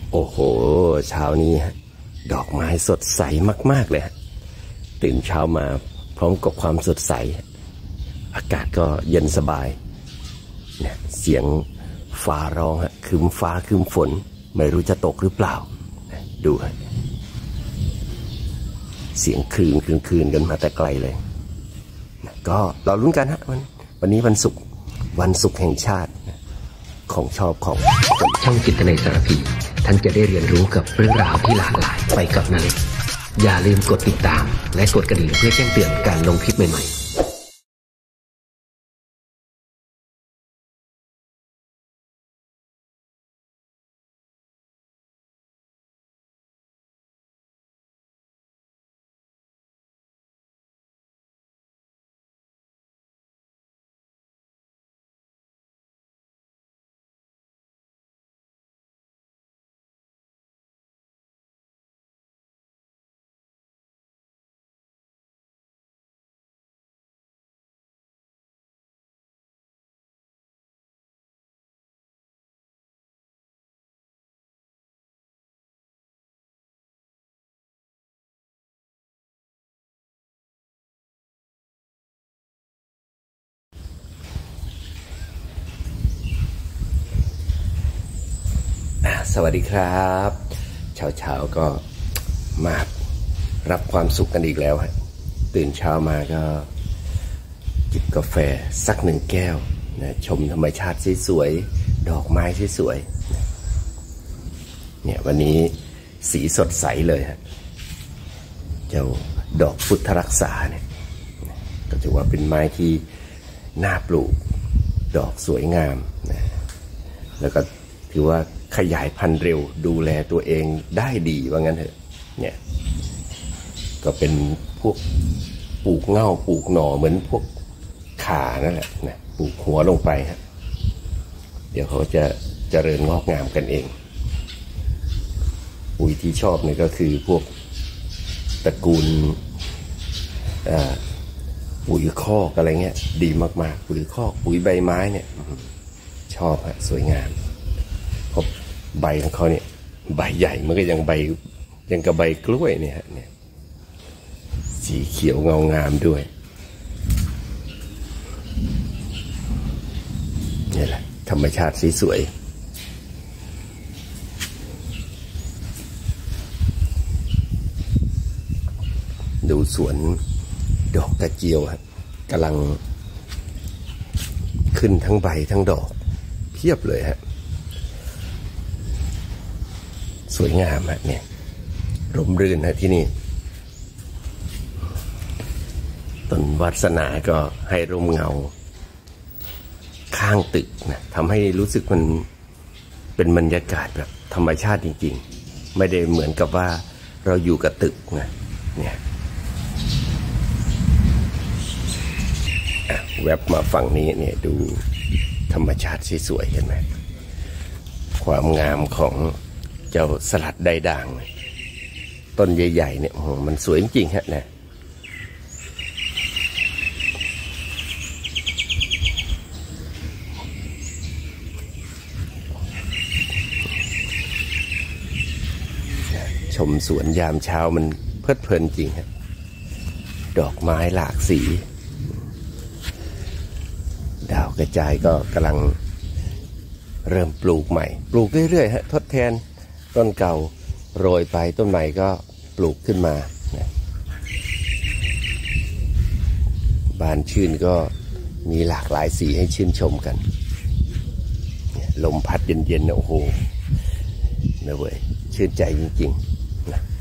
โอ้โหเช้านี้ดอกไม้สดใสมากๆเลยตื่นเช้ามาพร้อมกับความสดใสอากาศก็เย็นสบายเนี่ยเสียงฟ้าร้องครึ้มฟ้าครึ้มฝนไม่รู้จะตกหรือเปล่าดูเสียงคลื่นกันมาแต่ไกลเลยก็เราลุ้นกันวันนี้วันศุกร์แห่งชาติของชอบของช่องจิตในสารพีท่านจะได้เรียนรู้กับเรื่องราวที่หลากหลายไปกับนาเล็กอย่าลืมกดติดตามและกดกระดิ่งเพื่อแจ้งเตือนการลงคลิปใหม่ๆสวัสดีครับเช้าก็มารับความสุขกันอีกแล้วตื่นเช้ามาก็จิบกาแฟสัก1 แก้วนะชมธรรมชาติสวยๆดอกไม้สวยๆเนี่ยวันนี้สีสดใสเลยเจ้าดอกพุทธรักษาเนี่ยก็ถือว่าเป็นไม้ที่น่าปลูกดอกสวยงามนะแล้วก็ถือว่าขยายพันธุ์เร็วดูแลตัวเองได้ดีว่างั้นเถอะเนี่ยก็เป็นพวกปลูกเง่าปลูกหน่อเหมือนพวกข่านั่นแหละนะปลูกหัวลงไปเดี๋ยวเขาจะเจริญงอกงามกันเองปุ๋ยที่ชอบเนี่ยก็คือพวกตระกูลปุ๋ยคอกอะไรเงี้ยดีมากๆปุ๋ยคอกปุ๋ยใบไม้เนี่ยชอบสวยงามเพราะใบของเขาเนี่ยใบใหญ่มันก็ยังกับใบกล้วยเนี่ยสีเขียวเงางามด้วยนี่แหละธรรมชาติสีสวยดูสวนดอกกระเจียวกำลังขึ้นทั้งใบทั้งดอกเพียบเลยสวยงามเนี่ยร่มรื่นที่นี่ต้นวาสนาก็ให้ร่มเงาข้างตึกนะทำให้รู้สึกมันเป็นบรรยากาศแบบธรรมชาติจริงๆไม่ได้เหมือนกับว่าเราอยู่กับตึกนะเนี่ยแวบมาฝั่งนี้เนี่ยดูธรรมชาติสวยๆเห็นไหมความงามของเจ้าสลัดใดด่างต้นใหญ่ๆเนี่ยมันสวยจริงๆนะชมสวนยามเช้ามันเพลิดเพลินจริงดอกไม้หลากสีดาวกระจายก็กำลังเริ่มปลูกใหม่ปลูกเรื่อยๆทดแทนต้นเก่าโรยไปต้นใหม่ก็ปลูกขึ้นมาบานชื่นก็มีหลากหลายสีให้ชื่นชมกันลมพัดเย็นๆโอ้โหนะเว้ยชื่นใจจริงๆนะ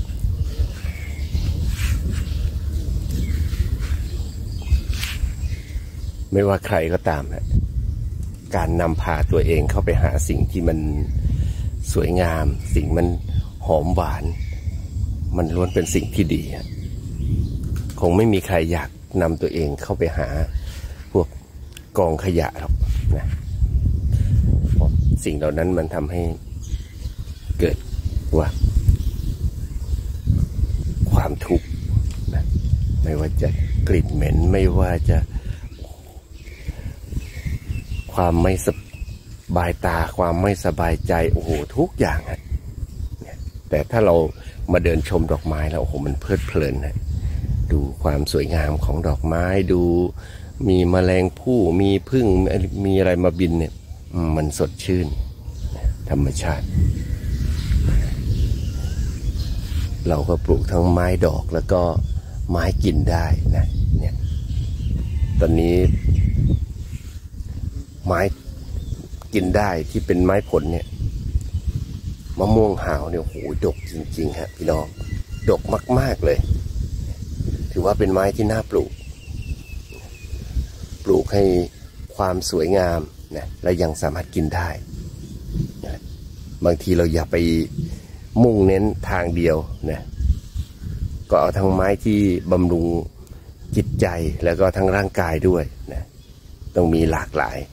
ไม่ว่าใครก็ตามการนำพาตัวเองเข้าไปหาสิ่งที่มันสวยงามสิ่งมันหอมหวานมันล้วนเป็นสิ่งที่ดีคงไม่มีใครอยากนำตัวเองเข้าไปหาพวกกองขยะหรอกนะสิ่งเหล่านั้นมันทำให้เกิดว่าความทุกข์นะไม่ว่าจะกลิ่นเหม็นไม่ว่าจะความไม่สบายตาความไม่สบายใจโอ้โหทุกอย่างแต่ถ้าเรามาเดินชมดอกไม้แล้วโอ้โหมันเพลิดเพลินนะดูความสวยงามของดอกไม้ดูมีแมลงผู้มีผึ้งมีอะไรมาบินเนี่ยมันสดชื่นธรรมชาติเราก็ปลูกทั้งไม้ดอกแล้วก็ไม้กินได้นะเนี่ยตอนนี้ไม้กินได้ที่เป็นไม้ผลเนี่ยมะม่วงหาวเนี่ยโหดกจริงๆฮะพี่น้องดกมากๆเลยถือว่าเป็นไม้ที่น่าปลูกให้ความสวยงามนะและยังสามารถกินได้นะบางทีเราอย่าไปมุ่งเน้นทางเดียวนะก็เอาทั้งไม้ที่บำรุงจิตใจแล้วก็ทั้งร่างกายด้วยนะต้องมีหลากหลาย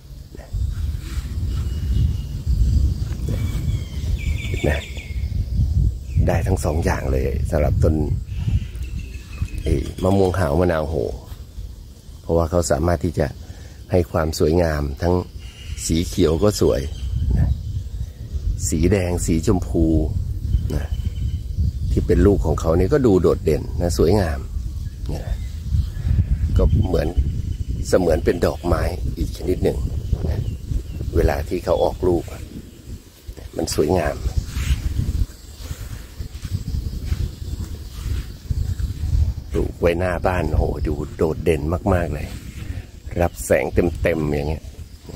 นะได้ทั้งสองอย่างเลยสำหรับต้นมะม่วงหาวมะนาวโหเพราะว่าเขาสามารถที่จะให้ความสวยงามทั้งสีเขียวก็สวยนะสีแดงสีชมพูนะที่เป็นลูกของเขานี่ก็ดูโดดเด่นนะสวยงามนะก็เสมือนเป็นดอกไม้อีกชนิดหนึ่งนะเวลาที่เขาออกลูกมันสวยงามปลูกไว้หน้าบ้านโหดูโดดเด่นมากๆเลยรับแสงเต็มๆอย่างเงี้ย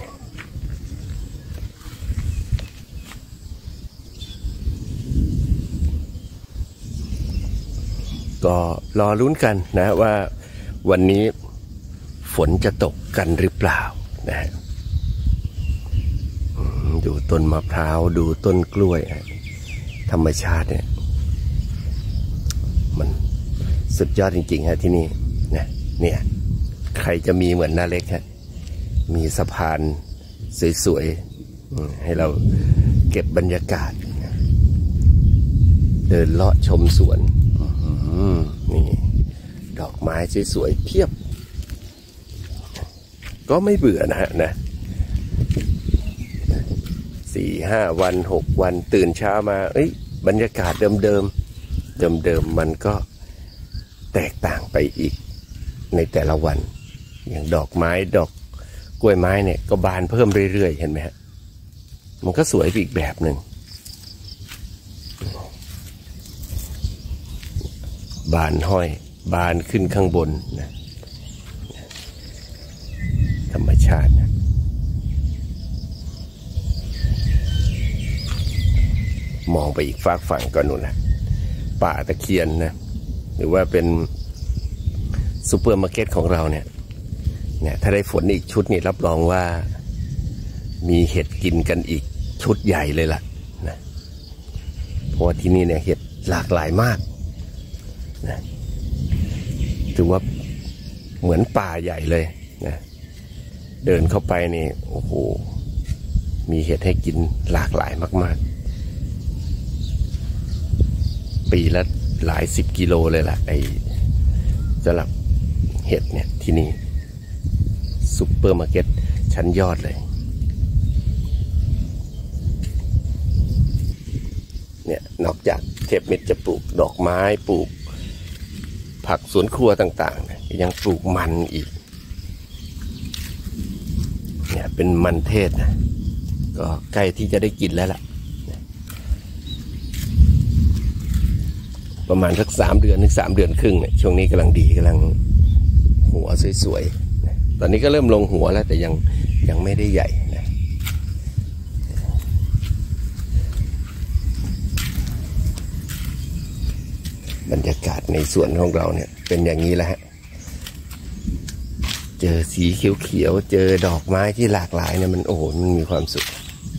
ก็รอลุ้นกันนะว่าวันนี้ฝนจะตกกันหรือเปล่านะฮะดูต้นมะพร้าวดูต้นกล้วยธรรมชาติเนี่ยมันสุดยอดจริงๆฮะที่นี่นะเนี่ยใครจะมีเหมือนน้าเล็กฮะมีสะพานสวยๆให้เราเก็บบรรยากาศเดินเลาะชมสวนนี่ดอกไม้สวยๆเพียบก็ไม่เบื่อนะฮะนะ4-5 วัน6 วันตื่นเช้ามาบรรยากาศเดิมมันก็แตกต่างไปอีกในแต่ละวันอย่างดอกไม้ดอกกล้วยไม้เนี่ยก็บานเพิ่มเรื่อยๆเห็นไหมฮะมันก็สวยอีกแบบหนึ่งบานห้อยบานขึ้นข้างบนนะธรรมชาตินะมองไปอีกฝากฝั่งก็นู่นนะป่าตะเคียนนะหรือว่าเป็นซูเปอร์มาร์เก็ตของเราเนี่ยถ้าได้ฝนอีกชุดนี่รับรองว่ามีเห็ดกินกันอีกชุดใหญ่เลยล่ะนะเพราะว่าที่นี่เนี่ยเห็ดหลากหลายมากนะถือว่าเหมือนป่าใหญ่เลยนะเดินเข้าไปนี่โอ้โหมีเห็ดให้กินหลากหลายมากๆปีละหลาย10 กิโลเลยล่ะสำหรับเห็ดเนี่ยที่นี่ซุปเปอร์มาร์เก็ตชั้นยอดเลยเนี่ยนอกจากเทพมิตรจะปลูกดอกไม้ปลูกผักสวนครัวต่างๆเนี่ยยังปลูกมันอีกเนี่ยเป็นมันเทศนะก็ใกล้ที่จะได้กินแล้วล่ะประมาณสัก3 เดือนถึง3 เดือนครึ่งเนี่ยช่วงนี้กำลังดีกำลังหัวสวยๆตอนนี้ก็เริ่มลงหัวแล้วแต่ยังไม่ได้ใหญ่นะบรรยากาศในสวนของเราเนี่ยเป็นอย่างนี้แหละฮะเจอสีเขียวๆเจอดอกไม้ที่หลากหลายเนี่ยมันโอ้โหมันมีความสุข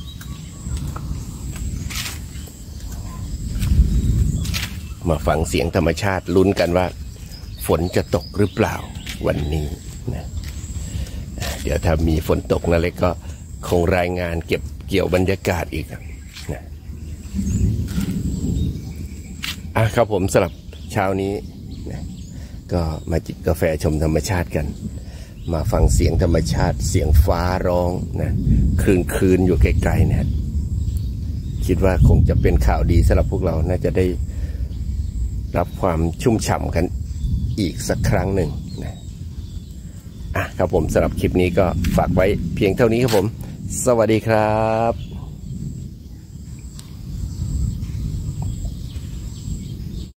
มาฟังเสียงธรรมชาติลุ้นกันว่าฝนจะตกหรือเปล่าวันนี้นะเดี๋ยวถ้ามีฝนตกนะเล็กก็คงรายงานเก็บเกี่ยวบรรยากาศอีกนะครับผมสำหรับเช้านี้นะก็มาจิบกาแฟชมธรรมชาติกันมาฟังเสียงธรรมชาติเสียงฟ้าร้องนะคลืนอยู่ไกลๆนะคคิดว่าคงจะเป็นข่าวดีสำหรับพวกเราน่าจะได้รับความชุ่มฉ่ำกันอีกสักครั้งหนึ่งนะครับผมสำหรับคลิปนี้ก็ฝากไว้เพียงเท่านี้ครับผมสวัสดีครับ